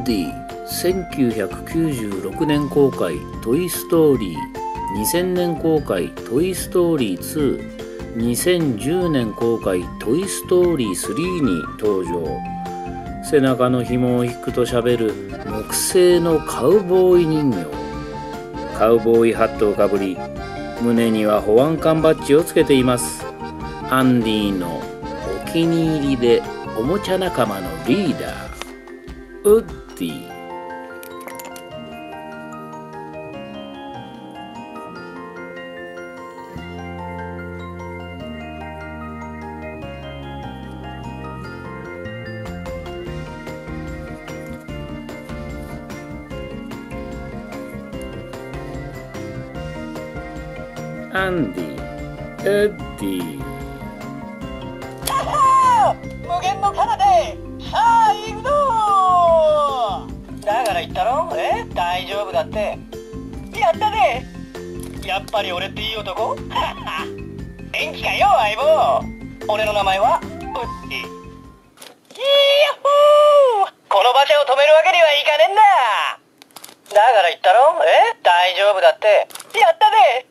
ディ1996年公開トイストーリー、2000年公開トイストーリー2、2010年公開トイストーリー3に登場。背中の紐を引くとしゃべる木製のカウボーイ人形。カウボーイハットをかぶり、胸には保安官バッジをつけています。アンディのお気に入りでおもちゃ仲間のリーダー、ウッディ。アンディ、ウッディ。 無限の彼方さあ行くぞ。だから言ったろ、大丈夫だって。やったね。やっぱり俺っていい男。元気かよ相棒。俺の名前はウッディ。イヤッホー、この馬車を止めるわけにはいかねえんだ。だから言ったろ、大丈夫だって。やったね。